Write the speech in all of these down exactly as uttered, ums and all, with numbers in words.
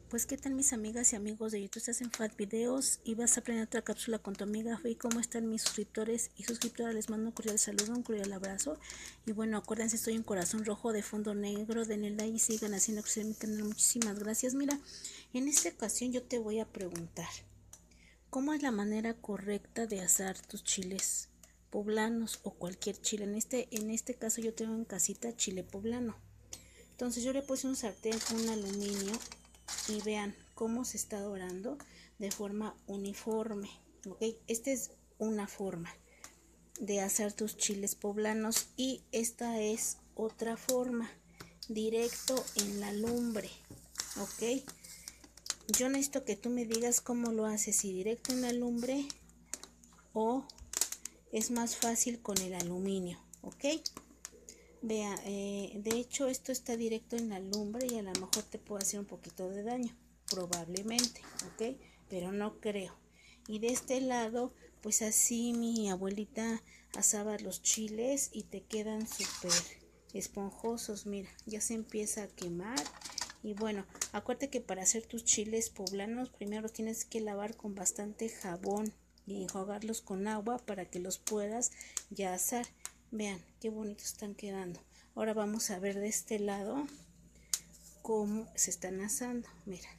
Pues qué tal mis amigas y amigos de YouTube, estás en Fat Videos y vas a aprender otra cápsula con tu amiga Faye. ¿Cómo están mis suscriptores y suscriptoras? Les mando un cordial saludo, un cordial abrazo. Y bueno, acuérdense, estoy en corazón rojo de fondo negro, denle like y sigan haciendo crecer mi canal. Muchísimas gracias. Mira, en esta ocasión yo te voy a preguntar, ¿cómo es la manera correcta de asar tus chiles poblanos o cualquier chile? En este, en este caso yo tengo en casita chile poblano. Entonces yo le puse un sartén, un aluminio, y vean cómo se está dorando de forma uniforme, ¿ok? Esta es una forma de hacer tus chiles poblanos y esta es otra forma, directo en la lumbre, ¿ok? Yo necesito que tú me digas cómo lo haces, si directo en la lumbre o es más fácil con el aluminio, ¿ok? Vea, eh, de hecho esto está directo en la lumbre y a lo mejor te puede hacer un poquito de daño, probablemente, ¿ok? Pero no creo. Y de este lado, pues así mi abuelita asaba los chiles y te quedan súper esponjosos, mira, ya se empieza a quemar. Y bueno, acuérdate que para hacer tus chiles poblanos, primero los tienes que lavar con bastante jabón y enjuagarlos con agua para que los puedas ya asar. Vean qué bonitos están quedando. Ahora vamos a ver de este lado cómo se están asando. Mira,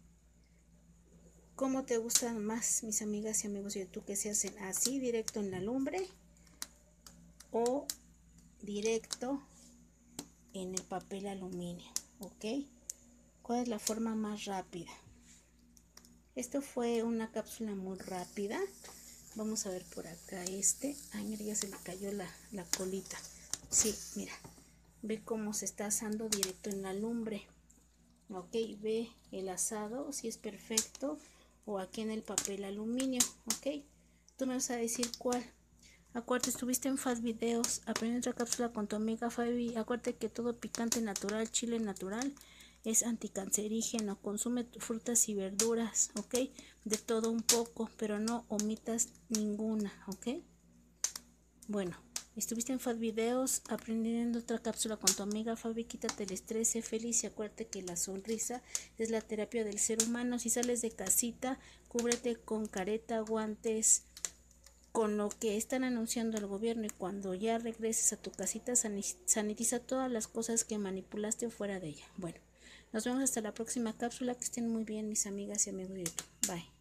¿cómo te gustan más, mis amigas y amigos de YouTube, que se hacen así directo en la lumbre o directo en el papel aluminio? ¿Ok? ¿Cuál es la forma más rápida? Esto fue una cápsula muy rápida. Vamos a ver por acá este. Ay, mira, ya se le cayó la, la colita. Sí, mira. Ve cómo se está asando directo en la lumbre. Ok, ve el asado, si es perfecto, o aquí en el papel aluminio. Ok, tú me vas a decir cuál. Acuérdate, estuviste en Fat Videos, aprende otra cápsula con tu amiga Fabi. Acuérdate que todo picante natural, chile natural, es anticancerígeno. Consume frutas y verduras, ok, de todo un poco, pero no omitas ninguna, ok. Bueno, estuviste en Fat Videos aprendiendo otra cápsula con tu amiga Fabi. Quítate el estrés, sé feliz y acuérdate que la sonrisa es la terapia del ser humano. Si sales de casita, cúbrete con careta, guantes, con lo que están anunciando el gobierno, y cuando ya regreses a tu casita sanitiza todas las cosas que manipulaste fuera de ella. Bueno, nos vemos hasta la próxima cápsula. Que estén muy bien mis amigas y amigos de YouTube. Bye.